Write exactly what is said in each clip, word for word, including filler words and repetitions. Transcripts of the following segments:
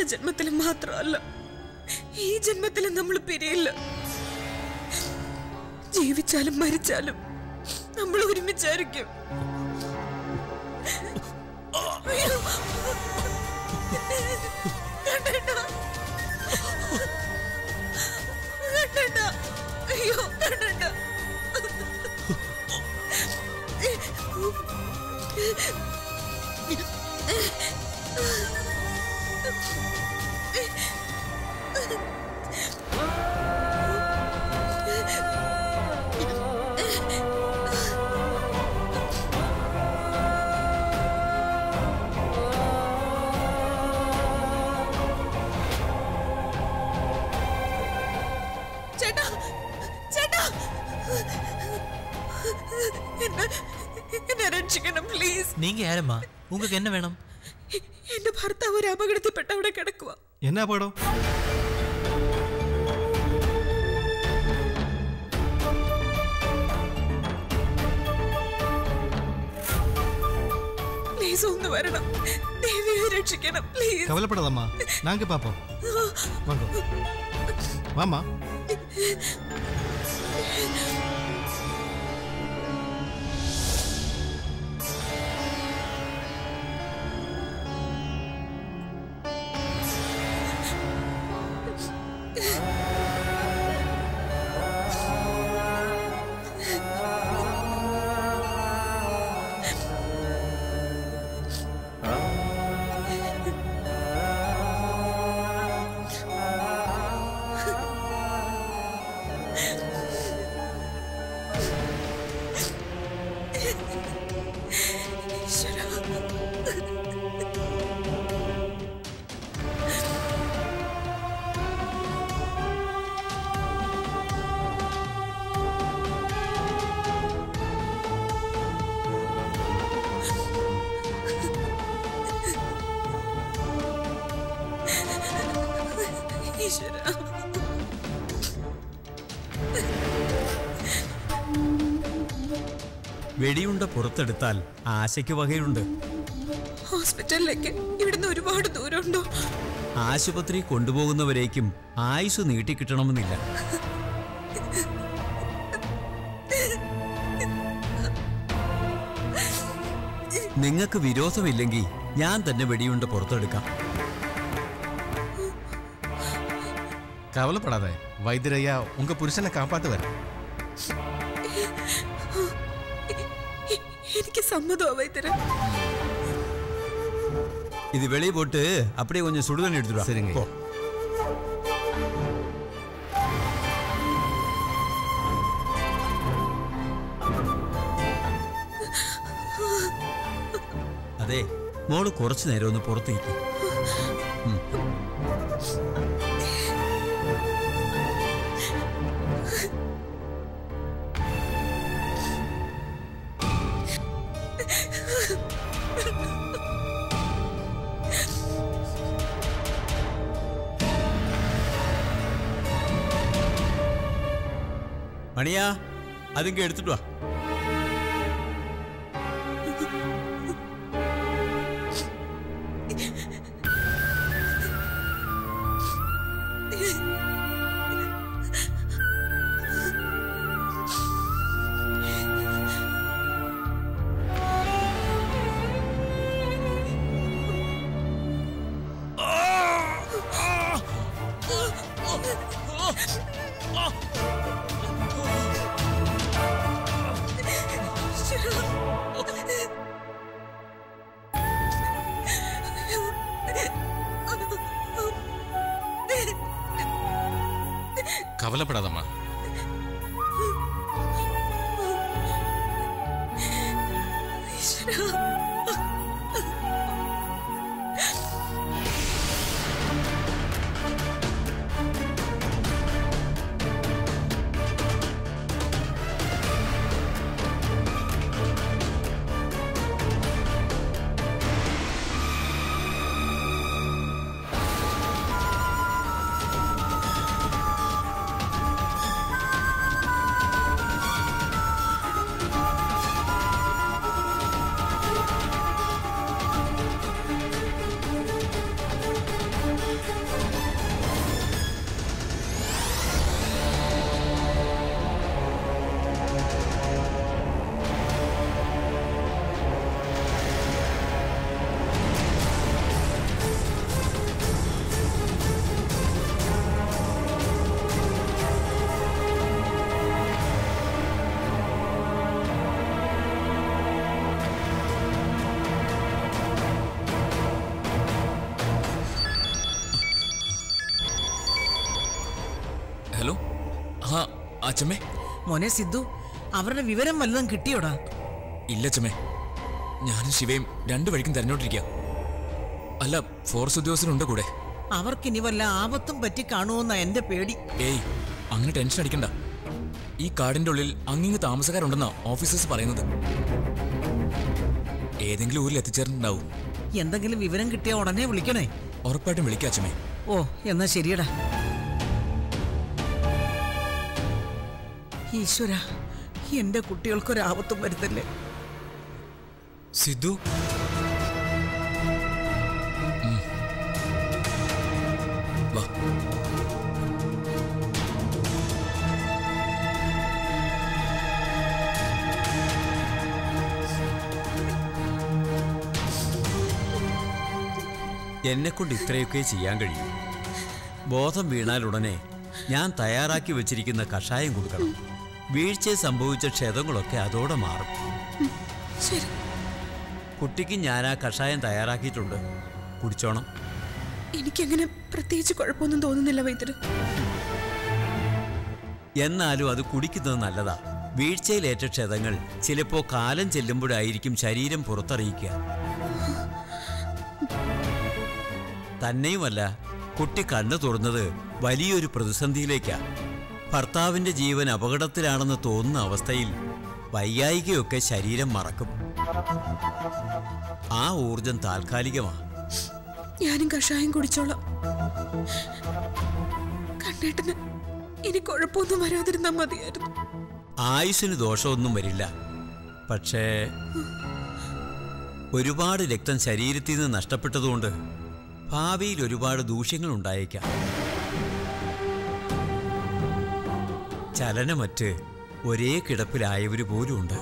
ജന്മത്തിലും മാത്രമല്ല, ഈ ജന്മത്തിലും നമ്മൾ പിരിയില്ല. ജീവിച്ചാലും മരിച്ചാലും നമ്മൾ ഒരുമിച്ചായിരിക്കും. അയ്യോ കണ്ടണ്ട. நீங்க யாரம்மா? உங்களுக்கு என்ன வேணும்? എന്റെ ഭർത്താവ് ഒരു അപകടത്തിൽപ്പെട്ട് അവിടെ കിടക്കുക. എന്നാ അപകടം? പ്ലീസ് ഒന്ന് വരണം, ദേവിയെ രക്ഷിക്കണം പ്ലീസ്. കവലപ്പെടാതമ്മ, നാങ്ക പാപ്പോ. വാങ്ങോ വാമ്മ. വെടിയുണ്ട പുറത്തെടുത്താൽ ആശയ്ക്ക് വകയുണ്ട്. ഹോസ്പിറ്റലിലേക്ക് ഇവിടുന്ന് ഒരുപാട് ദൂരമുണ്ടോ? ആശുപത്രി കൊണ്ടുപോകുന്നവരേക്കും ആയുസ് നീട്ടിക്കിട്ടണമെന്നില്ല. നിങ്ങൾക്ക് വിരോധമില്ലെങ്കിൽ ഞാൻ തന്നെ വെടിയുണ്ട പുറത്തെടുക്കാം. കവലപ്പെടാതെ, വൈദ്യരയ്യ ഉങ്ക പുരുഷനെ കാപ്പാത്തുവരാ. എനിക്ക് സമ്മതമാ വൈദ്യര. இது வெளியே போட்டு அப்படியே கொஞ்சம் சுடுதண்ணி எடுத்துடுவா. சரிங்க. അതെ, മോള് കുറച്ചു നേരം ഒന്ന് പുറത്തേക്ക്. മണിയാ, അതിങ്ക എടുത്തിട്ട് വാ. കവലപ്പെടാതമ്മ. അച്ഛമ്മേ. മോനെ സിദ്ധു, അവരുടെ വിവരം വല്ലതും കിട്ടിയോടാ? ഇല്ല അച്ഛമ്മേ, ഞാനും ശിവയും രണ്ടു വഴിക്കും തെരഞ്ഞോണ്ടിരിക്കുക. അല്ല, ഫോറസ്റ്റ് ഉദ്യോഗസ്ഥരുണ്ട് കൂടെ. അവർക്കിനി വല്ല ആപത്തും പറ്റി കാണുമെന്നാ എന്റെ പേടി. ഏയ്, അങ്ങനെ ടെൻഷൻ അടിക്കണ്ട. ഈ കാടിന്റെ ഉള്ളിൽ അങ്ങിങ്ങ് താമസക്കാരുണ്ടെന്നാ ഓഫീസേഴ്സ് പറയുന്നത്. ഏതെങ്കിലും ഊരിൽ എത്തിച്ചേർന്നിട്ടുണ്ടാവും. എന്തെങ്കിലും വിവരം കിട്ടിയ ഉടനെ വിളിക്കണേ. ഉറപ്പായിട്ടും വിളിക്കാം അച്ഛമ്മേ. ഓ, എന്നാ ശരിയടാ. ഈശ്വര, എന്റെ കുട്ടികൾക്കൊരാപത്തും വരുത്തല്ലേ. സിദ്ധു, വാ. എന്നെക്കൊണ്ട് ഇത്രയൊക്കെ ചെയ്യാൻ കഴിയും. ബോധം വീണാലുടനെ ഞാൻ തയ്യാറാക്കി വെച്ചിരിക്കുന്ന കഷായം കൊടുക്കണം. വീഴ്ച സംഭവിച്ച ക്ഷതങ്ങളൊക്കെ അതോടെ മാറും. കുട്ടിക്ക് ഞാൻ ആ കഷായം തയ്യാറാക്കിയിട്ടുണ്ട്, കുടിച്ചോണം. എനിക്കങ്ങനെ പ്രത്യേകിച്ച് കുഴപ്പമൊന്നും തോന്നുന്നില്ല വൈദ്യര്. എന്നാലും അത് കുടിക്കുന്നത് നല്ലതാ. വീഴ്ചയിലേറ്റ ക്ഷതങ്ങൾ ചിലപ്പോ കാലം ചെല്ലുമ്പോഴായിരിക്കും ശരീരം പുറത്തറിയിക്കുക. തന്നെയുമല്ല, കുട്ടി കണ്ണു തുറന്നത് വലിയൊരു പ്രതിസന്ധിയിലേക്കാ. ഭർത്താവിന്റെ ജീവൻ അപകടത്തിലാണെന്ന് തോന്നുന്ന അവസ്ഥയിൽ വൈകായികയൊക്കെ ശരീരം മറക്കും. ആ ഊർജം താൽക്കാലികമാ. ഞാനും കഷായം കുടിച്ചോളാം. കണ്ണേട്ടന് ഇനി കുഴപ്പമൊന്നും വരാതിരുന്നാ മതിയായിരുന്നു. ആയുസ്സിന് ദോഷമൊന്നും വരില്ല. പക്ഷേ ഒരുപാട് രക്തം ശരീരത്തിൽ നിന്ന് നഷ്ടപ്പെട്ടതുകൊണ്ട് ഭാവിയിൽ ഒരുപാട് ദൂഷ്യങ്ങൾ ഉണ്ടായേക്കാം. ചലനമറ്റ് ഒരേ കിടപ്പിലായവര് പോലും ഉണ്ട്.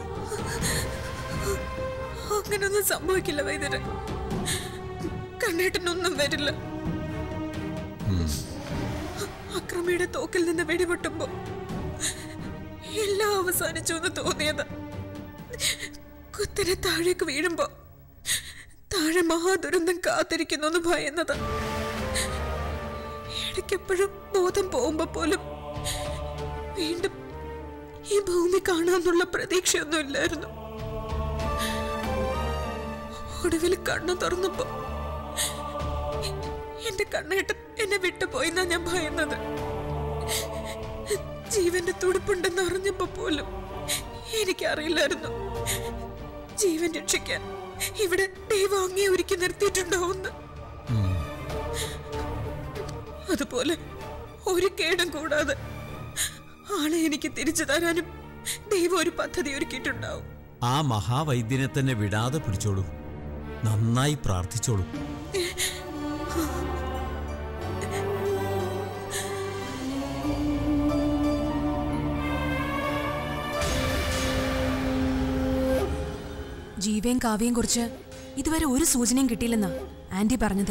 അങ്ങനൊന്നും സംഭവിക്കില്ല വൈദ്യര്. കണ്ണേട്ടനൊന്നും വരില്ല. അക്രമിയുടെ തോക്കിൽ നിന്ന് വെടിപൊട്ടുമ്പോ എല്ലാം അവസാനിച്ചു എന്ന് തോന്നിയത്. കുത്തിനെ താഴേക്ക് വീഴുമ്പോ താഴെ മഹാദുരന്തം കാത്തിരിക്കുന്നു ഭയന്നത്. ഇടയ്ക്കെപ്പോഴും ബോധം പോകുമ്പോ പോലും വീണ്ടും ഈ ഭൂമി കാണാന്നുള്ള പ്രതീക്ഷയൊന്നും ഇല്ലായിരുന്നു. ഒടുവിൽ കണ്ണു തുറന്നപ്പോ എന്റെ കണ്ണേട്ടൻ എന്നെ വിട്ടുപോയിന്നാ ഞാൻ ഭയന്നത്. ജീവന്റെ തുടിപ്പുണ്ടെന്ന് അറിഞ്ഞപ്പോ പോലും എനിക്കറിയില്ലായിരുന്നു ജീവൻ രക്ഷിക്കാൻ ഇവിടെ ദൈവം അങ്ങേ ഒരുക്കി നിർത്തിയിട്ടുണ്ടാവുന്നു. അതുപോലെ ഒരു കേടും കൂടാതെ ആളെ എനിക്ക് തിരിച്ചു തരാനും ദൈവം ഒരു പദ്ധതി ഒരുക്കിയിട്ടുണ്ടാവും. ആ മഹാവൈദ്യനെ തന്നെ വിടാതെ പിടിച്ചോളൂ, നന്നായി പ്രാർത്ഥിച്ചോളൂ. ജീവയും കാവ്യയും കുറിച്ച് ഇതുവരെ ഒരു സൂചനയും കിട്ടിയില്ലെന്നാ ആന്റി പറഞ്ഞത്.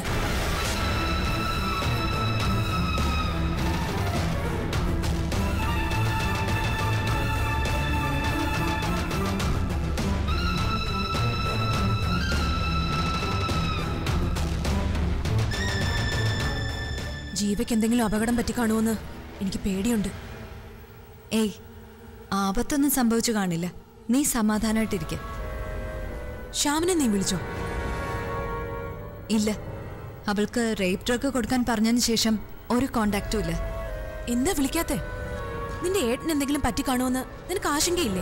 ജീവയ്ക്ക് എന്തെങ്കിലും അപകടം പറ്റിക്കാണുമെന്ന് എനിക്ക് പേടിയുണ്ട്. ഏയ്, ആപത്തൊന്നും സംഭവിച്ചു കാണില്ല. നീ സമാധാനമായിട്ടിരിക്കെ. ശ്യാമിനെ നീ വിളിച്ചോ? ഇല്ല, അവൾക്ക് റേപ്പ് ഡ്രഗ് കൊടുക്കാൻ പറഞ്ഞതിന് ശേഷം ഒരു കോണ്ടാക്റ്റും ഇല്ല. എന്താ വിളിക്കാത്തെ? നിന്റെ ഏട്ടൻ എന്തെങ്കിലും പറ്റിക്കാണുമെന്ന് നിനക്ക് ആശങ്കയില്ലേ?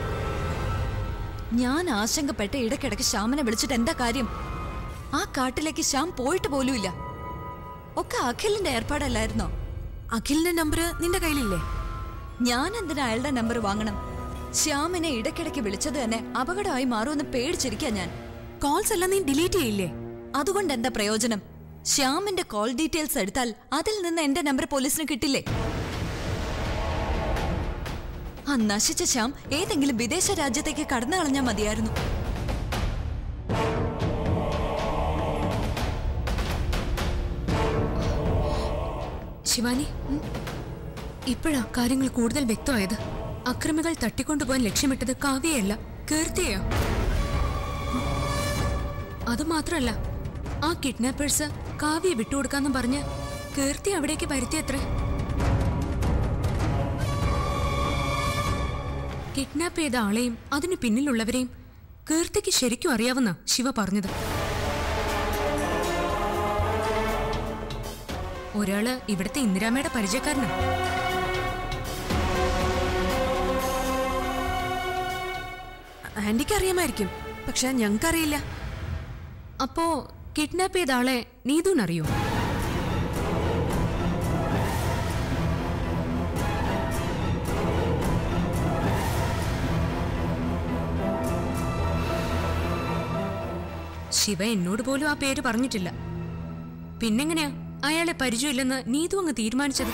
ഞാൻ ആശങ്കപ്പെട്ട് ഇടയ്ക്കിടയ്ക്ക് ശ്യാമിനെ വിളിച്ചിട്ട് എന്താ കാര്യം? ആ കാട്ടിലേക്ക് ശ്യാം പോയിട്ട് പോലുമില്ല. ഒക്കെ അഖിലിന്റെ ഏർപ്പാടല്ലായിരുന്നോ? അഖിലിന്റെ നമ്പർ നിന്റെ കയ്യിലില്ലേ? ഞാൻ എന്തിനാ അയാളുടെ നമ്പർ വാങ്ങണം? ശ്യാമിനെ ഇടയ്ക്കിടയ്ക്ക് വിളിച്ചത് തന്നെ അപകടമായി മാറുമെന്ന് പേടിച്ചിരിക്കാ ഞാൻ. കോൾസ് എല്ലാം നീ ഡിലീറ്റ് ചെയ്യില്ലേ? അതുകൊണ്ട് എന്താ പ്രയോജനം? ശ്യാമിന്റെ കോൾ ഡീറ്റെയിൽസ് എടുത്താൽ അതിൽ നിന്ന് എന്റെ നമ്പർ പോലീസിന് കിട്ടില്ലേ? ആ നശിച്ച ശ്യാം ഏതെങ്കിലും വിദേശ രാജ്യത്തേക്ക് കടന്നു കളഞ്ഞാൽ മതിയായിരുന്നു. ശിവാനി, ഇപ്പോഴാ കാര്യങ്ങൾ കൂടുതൽ വ്യക്തമായത്. അക്രമികൾ തട്ടിക്കൊണ്ടുപോകാൻ ലക്ഷ്യമിട്ടത് കാവ്യയല്ല, കീർത്തിയാ. അതുമാത്രല്ല, ആ കിഡ്നാപ്പേഴ്സ് കാവ്യ വിട്ടുകൊടുക്കാന്നും പറഞ്ഞ് കീർത്തി അവിടേക്ക് വരുത്തിയത്രേ. കിഡ്നാപ്പ് ചെയ്ത ആളെയും അതിനു പിന്നിലുള്ളവരെയും കീർത്തിക്ക് ശരിക്കും അറിയാവുന്ന ശിവ പറഞ്ഞത്. ഒരാള് ഇവിടുത്തെ ഇന്ദിരാമയുടെ പരിചയക്കാരനാണ്. ആന്റിക്ക് അറിയാമായിരിക്കും, പക്ഷെ ഞങ്ങൾക്കറിയില്ല. അപ്പോ കിഡ്നാപ്പ് ചെയ്ത ആളെ നീതുനറിയോ? ശിവ എന്നോട് പോലും ആ പേര് പറഞ്ഞിട്ടില്ല. പിന്നെങ്ങനെയാ അയാളെ പരിചയമില്ലെന്ന് നീതു അങ്ങ് തീരുമാനിച്ചത്?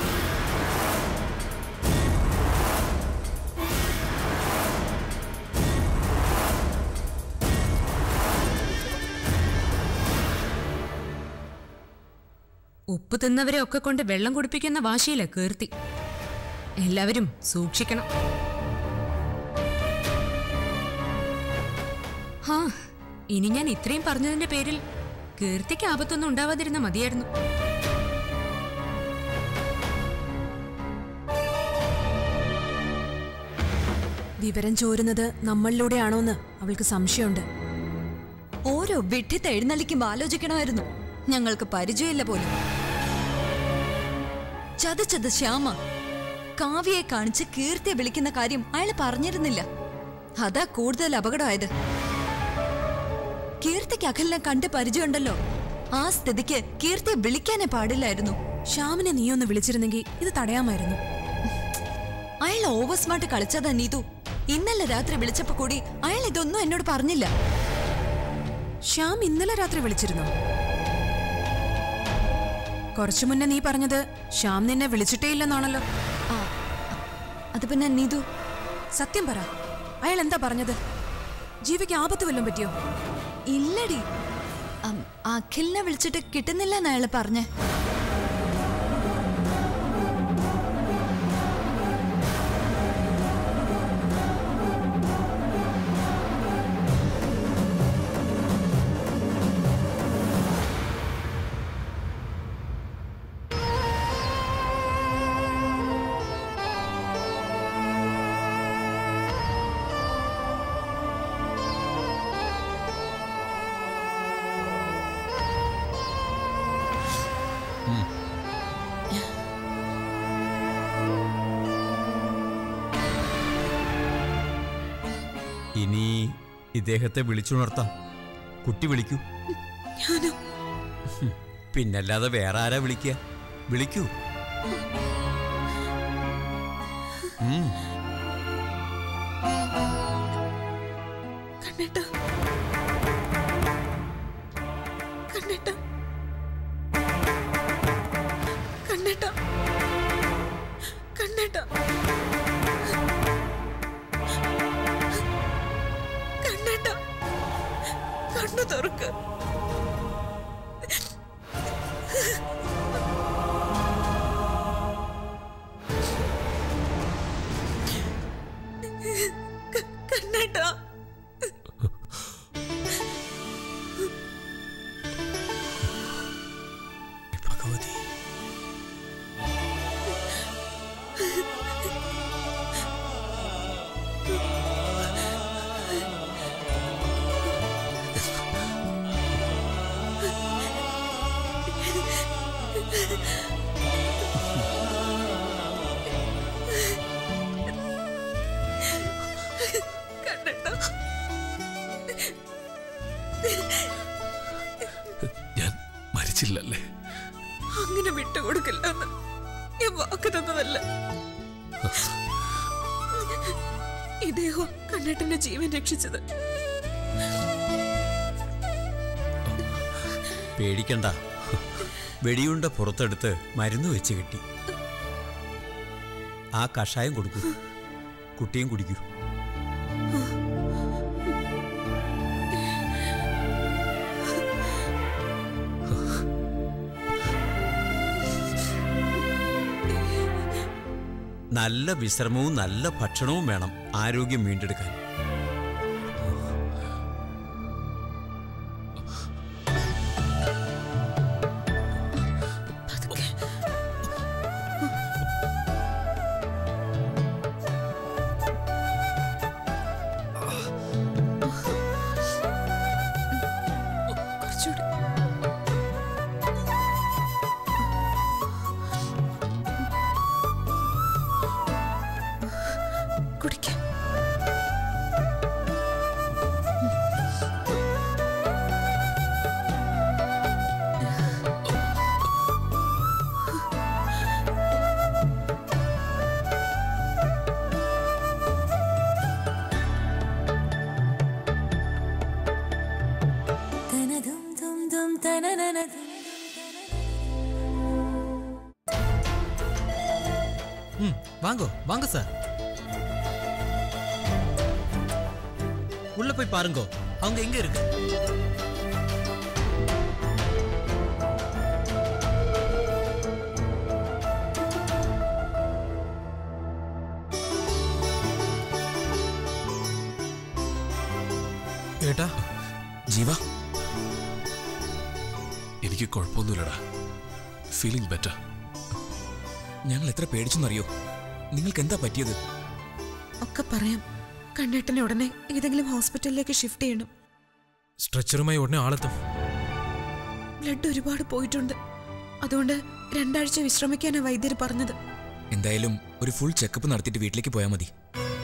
ഉപ്പ് തിന്നവരെ ഒക്കെ കൊണ്ട് വെള്ളം കുടിപ്പിക്കുന്ന വാശിയില്ല കീർത്തി. എല്ലാവരും സൂക്ഷിക്കണം. ഹാ, ഇനി ഞാൻ ഇത്രയും പറഞ്ഞതിന്റെ പേരിൽ കീർത്തിക്ക് ആപത്തൊന്നും ഉണ്ടാവാതിരുന്ന മതിയായിരുന്നു. വിവരം ചോരുന്നത് നമ്മളിലൂടെയാണോന്ന് അവൾക്ക് സംശയമുണ്ട്. ഓരോ വിഡ്ഢിത്ത് എഴുന്നള്ളിക്കുമ്പോ ആലോചിക്കണമായിരുന്നു. ഞങ്ങൾക്ക് പരിചയമില്ല പോലും. ചതച്ചത് ശ്യാമ. കാവ്യയെ കാണിച്ച് കീർത്തിയെ വിളിക്കുന്ന കാര്യം അയാൾ പറഞ്ഞിരുന്നില്ല. അതാ കൂടുതൽ അപകടമായത്. കീർത്തിക്ക് അഖലിനെ കണ്ട് പരിചയമുണ്ടല്ലോ. ആ സ്ഥിതിക്ക് കീർത്തിയെ വിളിക്കാനേ പാടില്ലായിരുന്നു. ശ്യാമിനെ നീയൊന്ന് വിളിച്ചിരുന്നെങ്കിൽ ഇത് തടയാമായിരുന്നു. അയാൾ ഓവർ സ്മാർട്ട് കളിച്ചതാ നീതു. ഇന്നലെ രാത്രി വിളിച്ചപ്പോ കൂടി അയാൾ ഇതൊന്നും എന്നോട് പറഞ്ഞില്ല. ശ്യാം ഇന്നലെ രാത്രി വിളിച്ചിരുന്നോ? കുറച്ചു മുന്നേ നീ പറഞ്ഞത് ശ്യാം നിന്നെ വിളിച്ചിട്ടേ ഇല്ലെന്നാണല്ലോ. അത് പിന്നെ നീതു, സത്യം പറ, അയാൾ എന്താ പറഞ്ഞത്? ജീവയ്ക്ക് ആപത്ത് വല്ലതും പറ്റിയോ? ഇല്ലടി, അഖിലിനെ വിളിച്ചിട്ട് കിട്ടുന്നില്ല എന്നയാള് പറഞ്ഞേ. ഇനി ഇദ്ദേഹത്തെ വിളിച്ചുണർത്താം. കുട്ടി വിളിക്കൂ. പിന്നല്ലാതെ വേറെ ആരാ വിളിക്കുക? വിളിക്കൂ. കണ്ണേട്ടാ, കണ്ണേട്ടാ, കണ്ണേട്ടാ, കണ്ണേട്ടാ, കണ്ണേട്ടാ, കണ്ണു തുറക്ക്. കണ്ണേട്ടാ, ഭഗവതി, ഞാൻ മരിച്ചില്ലല്ലേ? അങ്ങനെ വിട്ടുകൊടുക്കില്ലെന്ന് ഞാൻ വാക്ക് തന്നതല്ല. ഇദ്ദേഹം കണ്ണേട്ടന്റെ ജീവൻ രക്ഷിച്ചത്. പേടിക്കണ്ട, വെടിയുണ്ട പുറത്തെടുത്ത് മരുന്ന് വെച്ച് കിട്ടി. ആ കഷായം കൊടുക്കൂ, കുട്ടിയും കുടിക്കൂ. നല്ല വിശ്രമവും നല്ല ഭക്ഷണവും വേണം ആരോഗ്യം വീണ്ടെടുക്കാൻ. ம் வாங்கோ வாங்க சார். உள்ள போய் பாருங்கோ, அவங்க எங்க இருக்கு? ഏട്ടാ ജീവ, എനിക്ക് കുഴപ്പമൊന്നുമില്ലടാ. Feeling better. ഞങ്ങൾ എത്ര പേടിച്ചെന്നറിയോ? നിങ്ങൾക്ക് എന്താ പറ്റിയത്? ഒക്കെ പറയാം. കണ്ണേട്ടനെ ഉടനെ ഏതെങ്കിലും ഹോസ്പിറ്റലിലേക്ക് ഷിഫ്റ്റ് ചെയ്യണം. സ്ട്രെച്ചറുമായി ഉടനെ ആളെത്തും. ബ്ലഡ് ഒരുപാട് പോയിട്ടുണ്ട്. അതുകൊണ്ട് രണ്ടാഴ്ച വിശ്രമിക്കാനാണ് വൈദ്യർ പറഞ്ഞത്. എന്തായാലും ഒരു ഫുൾ ചെക്കപ്പ് നടത്തിയിട്ട് വീട്ടിലേക്ക് പോയാൽ മതി.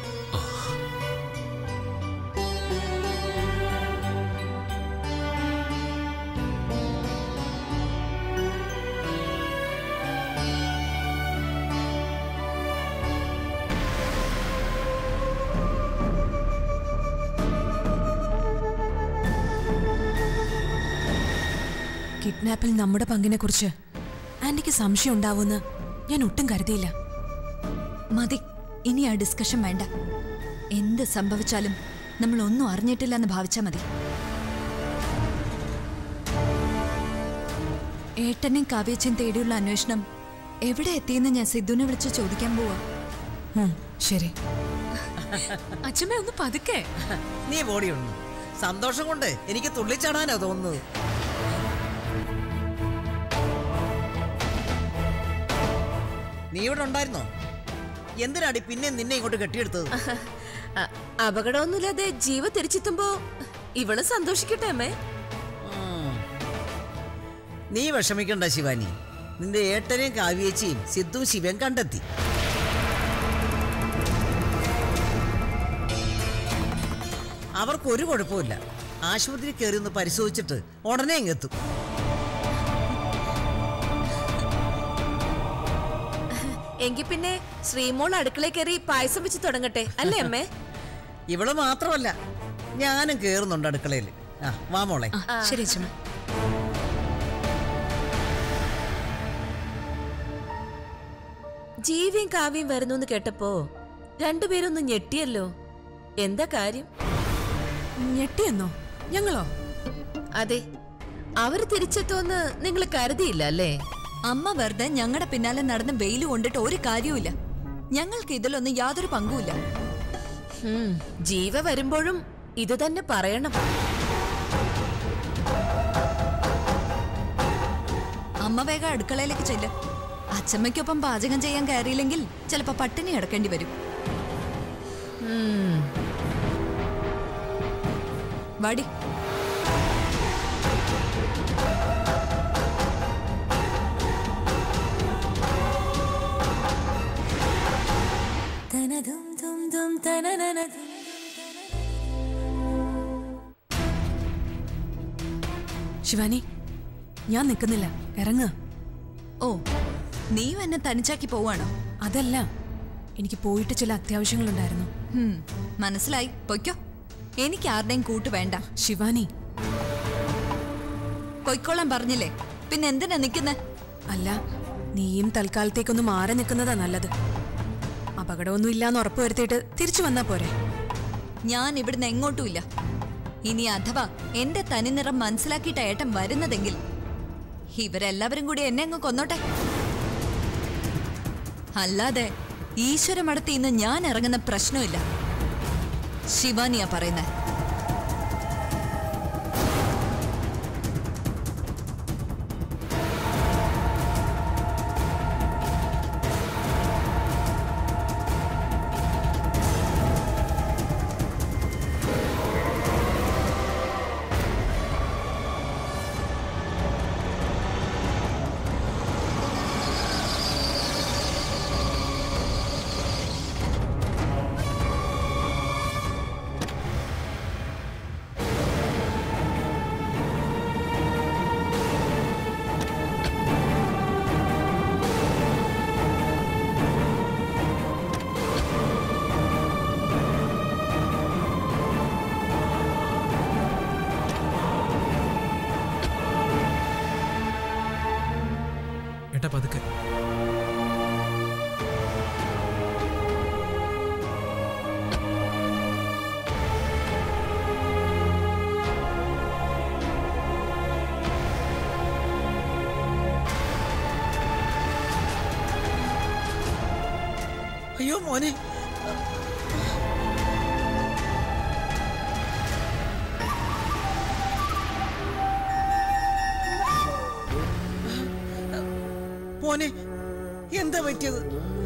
കിഡ്നാപ്പിൽ നമ്മുടെ പങ്കിനെ കുറിച്ച് ആന്റിക്ക് സംശയം ഉണ്ടാവുമെന്ന് ഞാൻ ഒട്ടും കരുതിയില്ല. മതി, ഇനി ആ ഡിസ്കഷൻ വേണ്ട. എന്ത് സംഭവിച്ചാലും നമ്മൾ ഒന്നും അറിഞ്ഞിട്ടില്ല എന്ന് ഭാവിച്ചാൽ മതി. ഏട്ടനെയും കാവ്യച്ചയും തേടിയുള്ള അന്വേഷണം എവിടെ എത്തിയെന്ന് ഞാൻ സിദ്ധുവിനെ വിളിച്ച് ചോദിക്കാൻ പോവാ. ശരി അച്ഛമ്മ ഒന്ന് പതുക്കെ. നീ ബോഡിയുണ്ട്. സന്തോഷം കൊണ്ട് എനിക്ക് തുള്ളിച്ചാടാനാ തോന്നുന്നത്. നീ ഇവിടെ ഉണ്ടായിരുന്നോ? എന്തിനാടി പിന്നെ നിന്നെ ഇങ്ങോട്ട് കെട്ടിയെടുത്തത്? അപകടമൊന്നുമില്ലാതെ ജീവ തിരിച്ചെത്തുമ്പോ ഇവള് സന്തോഷിക്കട്ടെ അമ്മേ. നീ വിഷമിക്കണ്ട ശിവാനി. നിന്റെ ഏട്ടനെയും കാവ്യേച്ചിയും സിദ്ധു ശിവൻ കണ്ടെത്തി. അവർക്കൊരു കുഴപ്പമില്ല. ആശുപത്രി കയറി ഒന്ന് പരിശോധിച്ചിട്ട് ഉടനെ ഇങ്ങെത്തും. എങ്കിൽ പിന്നെ ശ്രീമോൾ അടുക്കളയിൽ കയറി പായസം വെച്ച് തുടങ്ങട്ടെ അല്ലേ അമ്മേ? ഇവള് മാത്രമല്ല, ഞാനും കേറുന്നുണ്ട് അടുക്കളയിൽ. ആ വാ മോളെ. ശരി അച്ഛമ്മ. ജീവിയും കാവ്യം വരുന്നു കേട്ടപ്പോ രണ്ടുപേരൊന്ന് ഞെട്ടിയല്ലോ. എന്താ കാര്യം? ഞെട്ടിയെന്നോ? ഞങ്ങളോ? അതെ, അവര് തിരിച്ചെത്തുമെന്ന് നിങ്ങൾ കരുതിയില്ല അല്ലേ? അമ്മ വെറുതെ ഞങ്ങളുടെ പിന്നാലെ നടന്ന് വെയിൽ കൊണ്ടിട്ട് ഒരു കാര്യവുമില്ല. ഞങ്ങൾക്ക് ഇതിലൊന്നും യാതൊരു പങ്കുമില്ല. ജീവ വരുമ്പോഴും ഇത് തന്നെ പറയണം. അമ്മ വേഗം അടുക്കളയിലേക്ക് ചെല്ല്. അച്ഛമ്മയ്ക്കൊപ്പം പാചകം ചെയ്യാൻ കയറിയില്ലെങ്കിൽ ചിലപ്പോ പട്ടിണി കിടക്കേണ്ടി വരും. വാടി. ശിവാനി, ഞാൻ നിൽക്കുന്നില്ല, ഇറങ്ങുക. ഓ, നീയും എന്നെ തനിച്ചാക്കി പോവാണോ? അതല്ല, എനിക്ക് പോയിട്ട് ചില അത്യാവശ്യങ്ങളുണ്ടായിരുന്നു. മനസ്സിലായി, പൊയ്ക്കോ. എനിക്ക് ആരുടെയും കൂട്ട് വേണ്ട. ശിവാനി, പൊയ്ക്കോളാൻ പറഞ്ഞില്ലേ, പിന്നെ എന്തിനാ നിൽക്കുന്നെ? അല്ല, നീയും തൽക്കാലത്തേക്കൊന്ന് മാറി നിൽക്കുന്നതാ നല്ലത്. അപകടമൊന്നും ഇല്ലാന്ന് ഉറപ്പുവരുത്തിയിട്ട് തിരിച്ചു വന്നാ പോരെ? ഞാൻ ഇവിടുന്ന് എങ്ങോട്ടുമില്ല. ഇനി അഥവാ എന്റെ തനിനിറം മനസ്സിലാക്കിയിട്ട് ഏട്ടൻ വരുന്നതെങ്കിൽ ഇവരെല്ലാവരും കൂടി എന്നെ അങ്ങ് കൊന്നോട്ടെ. അല്ലാതെ ഈശ്വരമടത്ത് ഇന്ന് ഞാൻ ഇറങ്ങുന്ന പ്രശ്നമില്ല. ശിവാനിയാ പറയുന്നത്. ഏട്ടാ പതുക്കെ. അയ്യോ മോനെ, മോനെ എന്താ പറ്റിയത്?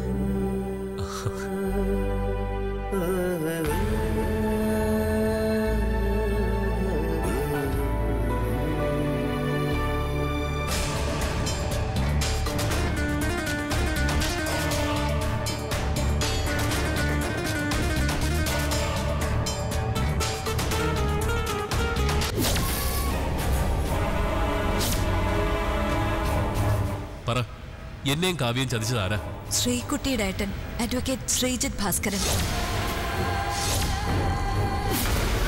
പറ, എന്നെയും കാവ്യം ചതിച്ചതാരാ? ശ്രീകുട്ടിയുടെ ഏട്ടൻ അഡ്വക്കേറ്റ് ശ്രീജിത്ത് ഭാസ്കരൻ.